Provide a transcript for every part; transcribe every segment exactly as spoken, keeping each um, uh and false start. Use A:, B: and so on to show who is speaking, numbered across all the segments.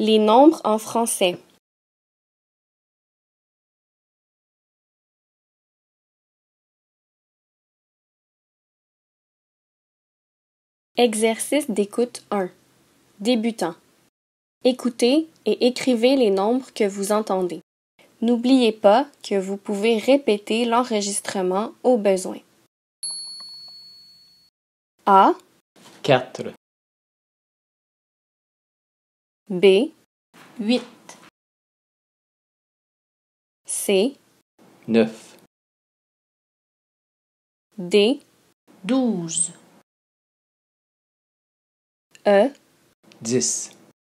A: Les nombres en français. Exercice d'écoute un. Débutant. Écoutez et écrivez les nombres que vous entendez. N'oubliez pas que vous pouvez répéter l'enregistrement au besoin. A,
B: quatre,
A: B,
C: huit,
A: C,
B: neuf,
A: D,
C: douze,
A: E,
B: dix,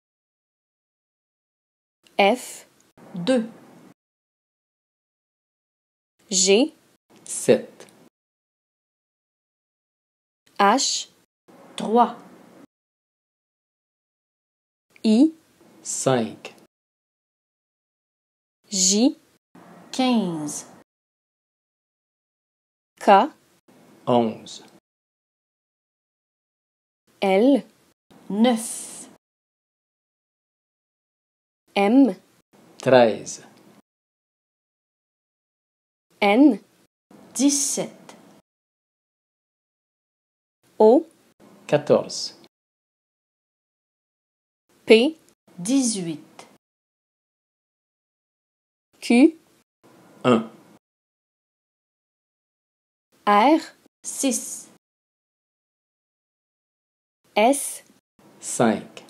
A: F,
C: deux,
A: G,
B: sept,
A: H,
C: trois,
A: I,
B: cinq,
A: J,
C: quinze,
A: K,
B: onze,
A: L,
C: neuf,
A: M,
B: treize,
A: N,
C: dix-sept,
A: O,
B: quatorze,
A: P,
C: dix-huit,
A: Q,
B: un,
A: R,
C: six,
A: S,
B: cinq,